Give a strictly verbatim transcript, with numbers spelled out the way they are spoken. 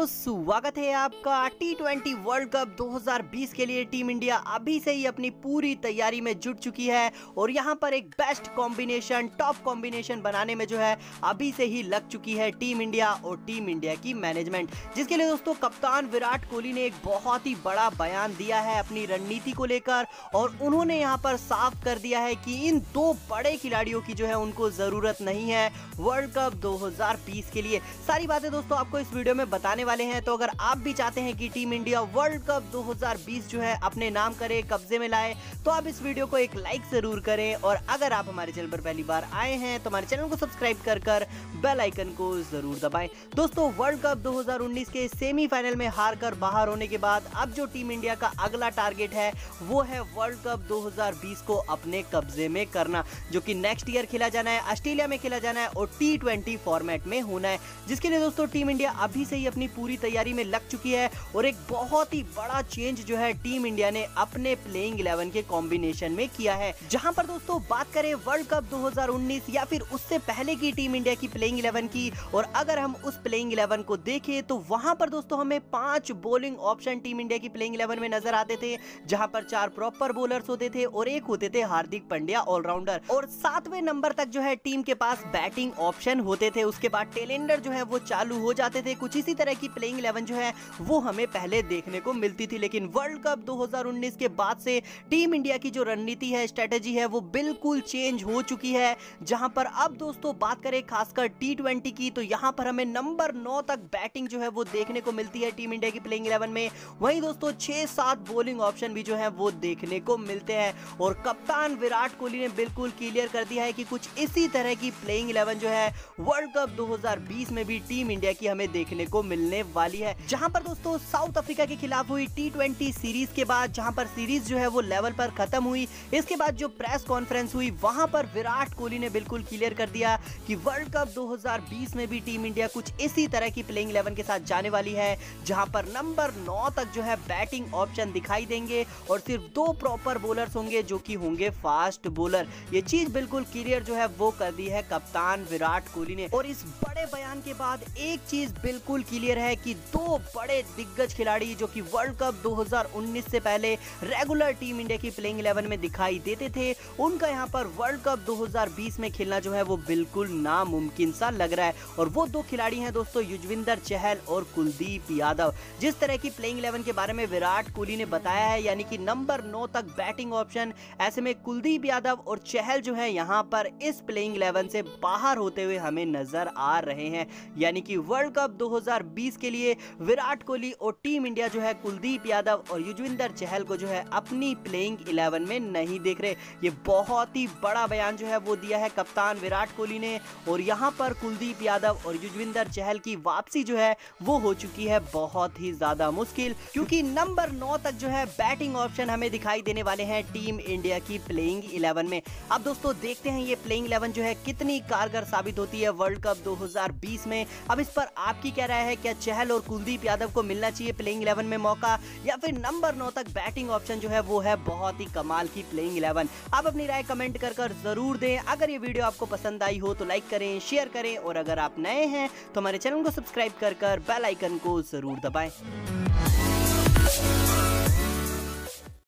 स्वागत है आपका टी ट्वेंटी वर्ल्ड कप दो हज़ार बीस के लिए। टीम इंडिया अभी से ही अपनी पूरी तैयारी में जुट चुकी है और यहां पर एक बेस्ट कॉम्बिनेशन, टॉप कॉम्बिनेशन बनाने में जो है अभी से ही लग चुकी है टीम इंडिया और टीम इंडिया की मैनेजमेंट, जिसके लिए दोस्तों कप्तान विराट कोहली ने एक बहुत ही बड़ा बयान दिया है अपनी रणनीति को लेकर और उन्होंने यहां पर साफ कर दिया है कि इन दो बड़े खिलाड़ियों की जो है उनको जरूरत नहीं है वर्ल्ड कप दो हज़ार बीस के लिए। सारी बातें दोस्तों आपको इस वीडियो में बताने वाले हैं, तो अगर आप भी चाहते हैं कि टीम इंडिया वर्ल्ड कप दो हज़ार बीस जो है अपने नाम करे, कब्जे में लाए, तो आप इस वीडियो को एक लाइक जरूर करें और अगर आप हमारे चैनल पर पहली बार आए हैं तो हमारे चैनल को सब्सक्राइब कर कर बेल आइकन को जरूर दबाएं। दोस्तों वर्ल्ड कप दो हज़ार उन्नीस के सेमीफाइनल में हार कर बाहर होने के बाद अब जो टीम इंडिया का अगला टारगेट है वो है वर्ल्ड कप दो हज़ार बीस को अपने कब्जे में करना, जो कि नेक्स्ट ईयर खेला जाना है, ऑस्ट्रेलिया में खेला जाना है और टी ट्वेंटी फॉर्मेट में होना है, जिसके लिए दोस्तों टीम इंडिया अभी से ही अपनी पूरी तैयारी में लग चुकी है और एक बहुत ही बड़ा चेंज जो है टीम इंडिया ने अपने प्लेइंग इलेवन के कॉम्बिनेशन में किया है। जहां पर दोस्तों बात करें वर्ल्ड कप दो हज़ार उन्नीस या फिर उससे पहले की टीम इंडिया की प्लेइंग इलेवन की, और अगर हम उस प्लेइंग इलेवन को देखें तो वहां पर दोस्तों हमें पांच बॉलिंग ऑप्शन टीम इंडिया की प्लेइंग इलेवन में नजर आते थे, जहां पर चार प्रॉपर बॉलर्स होते थे और एक होते थे हार्दिक पांड्या ऑलराउंडर, और सातवें नंबर तक जो है टीम के पास बैटिंग ऑप्शन होते थे। उसके बाद टेलेंडर जो है वो चालू हो जाते थे। कुछ इसी तरह की प्लेइंग इलेवन जो है वो हमें पहले देखने को मिलती थी, लेकिन वर्ल्ड कप दो हज़ार उन्नीस के बाद से टीम इंडिया की जो रणनीति है, स्ट्रेटेजी है, वो बिल्कुल चेंज हो चुकी है। जहां पर अब दोस्तों बात करें खासकर टी ट्वेंटी की, तो यहां पर हमें नंबर नौ तक बैटिंग जो है वो देखने को मिलती है टीम इंडिया की प्लेइंग इलेवन में। वहीं दोस्तों छह सात बॉलिंग ऑप्शन भी जो है वो देखने को मिलते हैं और कप्तान विराट कोहली ने बिल्कुल क्लियर कर दिया है कि कुछ इसी तरह की प्लेइंग इलेवन जो है वर्ल्ड कप दो हज़ार बीस में भी टीम इंडिया की हमें देखने को मिलने वाली है। जहां पर दोस्तों साउथ अफ्रीका के खिलाफ हुई टी ट्वेंटी सीरीज के बाद, जहां पर सीरीज जो है वो लेवल पर खत्म हुई, इसके बाद जो प्रेस कॉन्फ्रेंस हुई वहां पर विराट कोहली ने बिल्कुल क्लियर कर दिया कि वर्ल्ड कप दो हज़ार बीस में भी टीम इंडिया कुछ इसी तरह की प्लेइंग इलेवन के साथ जाने वाली है, जहां पर नंबर नौ तक जो है बैटिंग ऑप्शन दिखाई देंगे और सिर्फ दो प्रॉपर बॉलर्स होंगे जो कि होंगे फास्ट बॉलर। ये चीज बिल्कुल क्लियर जो है वो कर दी है कप्तान विराट कोहली ने। और इस बड़े बयान के बाद एक चीज बिल्कुल क्लियर है कि दो बड़े दिग्गज खिलाड़ी जो कि वर्ल्ड कप दो हज़ार उन्नीस से पहले रेगुलर टीम इंडिया की प्लेइंग इलेवन में दिखाई देते थे, उनका यहां पर वर्ल्ड कप दो हज़ार बीस में खेलना जो है वो बिल्कुल नामुमकिन सा लग रहा है। और वो दो खिलाड़ी हैं दोस्तों युजवेंद्र चहल और कुलदीप यादव। जिस तरह की प्लेइंग इलेवन के बारे में विराट कोहली ने बताया है, यानी कि नंबर नौ तक बैटिंग ऑप्शन, ऐसे में कुलदीप यादव और चहल जो है यहां पर इस प्लेइंग इलेवन से बाहर होते हुए हमें नजर आ रहे हैं। यानी कि वर्ल्ड कप दो हज़ार बीस के लिए विराट कोहली और टीम इंडिया जो है कुलदीप यादव और युजवेंद्र चहल को जो है अपनी प्लेइंग इलेवन में नहीं देख रहे। ये बहुत ही बड़ा बयान जो है वो दिया है कप्तान विराट कोहली ने और यहां पर कुलदीप यादव और युजवेंद्र चहल की वापसी जो है वो हो चुकी है बहुत ही ज्यादा मुश्किल, क्योंकि नंबर नौ तक जो है बैटिंग ऑप्शन हमें दिखाई देने वाले हैं टीम इंडिया की प्लेइंग इलेवन में। अब दोस्तों देखते हैं ये प्लेइंग इलेवन जो है कितनी कारगर साबित होती है वर्ल्ड कप दो हज़ार बीस में। अब इस पर आपकी क्या राय है? क्या चहल और कुलदीप यादव को मिलना चाहिए प्लेइंग इलेवन में मौका, या फिर नंबर नौ तक बैटिंग ऑप्शन जो है वो है बहुत ही कमाल की प्लेइंग इलेवन? आप अपनी राय कमेंट कर कर जरूर दें। अगर ये वीडियो आपको पसंद आई हो तो लाइक करें, शेयर करें और अगर आप नए हैं तो हमारे चैनल को सब्सक्राइब कर कर बेल आइकन को जरूर दबाएं।